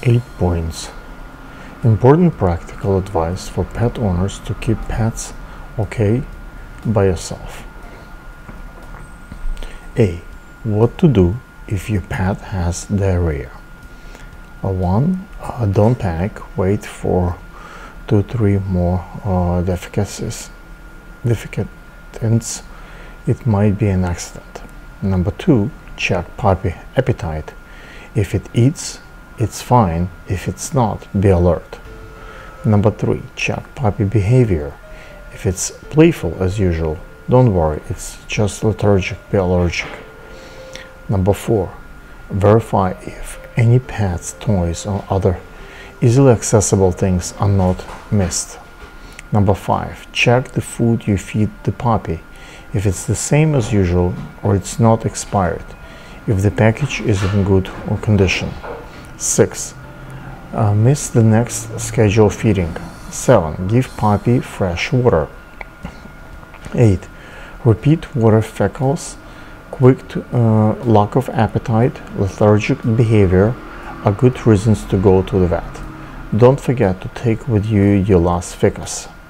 8 points. Important practical advice for pet owners to keep pets okay by yourself. A. What to do if your pet has diarrhea. 1. Don't panic. Wait for 2-3 more defecations. It might be an accident. Number 2. Check puppy appetite. If it eats, it's fine. If it's not, be alert. Number 3. Check puppy behavior. If it's playful as usual, don't worry, it's just lethargic, be allergic. Number 4. Verify if any pet's toys or other easily accessible things are not missed. Number 5. Check the food you feed the puppy. If it's the same as usual or it's not expired. If the package is in good condition. 6. Miss the next scheduled feeding. 7. Give puppy fresh water. 8. Repeat water fecals. Quick lack of appetite, lethargic behavior are good reasons to go to the vet. Don't forget to take with you your last fecus.